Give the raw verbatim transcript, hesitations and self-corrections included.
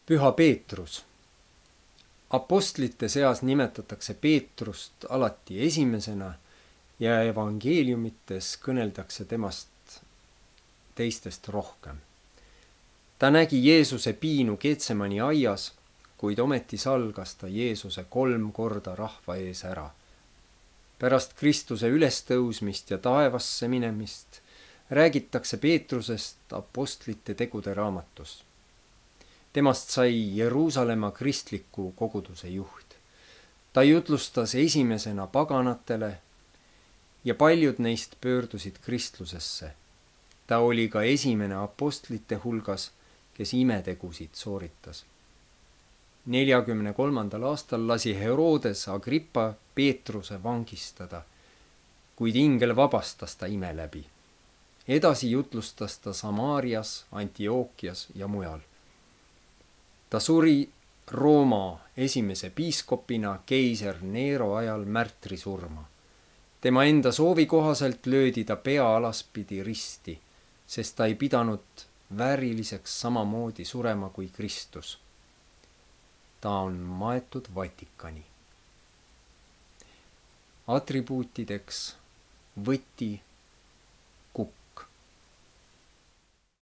Püha Peetrus. Apostlite seas nimetatakse Peetrust alati esimesena ja evangeeliumites kõneldakse temast teistest rohkem. Ta nägi Jeesuse piinu Getsemani aias, kuid ometi salgas ta Jeesuse kolm korda rahva ees ära. Pärast Kristuse ülestõusmist ja taevasse minemist räägitakse Peetrusest apostlite tegude raamatus. Temast sai Jeruusalemma kristliku koguduse juht. Ta jutlustas esimesena paganatele ja paljud neist pöördusid kristlusesse. Ta oli ka esimene apostlite hulgas, kes imetegusid sooritas. neljakümne kolmandal aastal lasi Herodes Agrippa Peetruse vangistada, kuid ingel vabastas ta ime läbi. Edasi jutlustas ta Samaarias, Antiookias ja mujal. Ta suri Rooma esimese piiskopina keiser Nero ajal märtri surma. Tema enda soovi kohaselt löödi ta pea alaspidi risti, sest ta ei pidanud vääriliseks samamoodi surema kui Kristus. Ta on maetud Vatikani. Atribuutideks võti,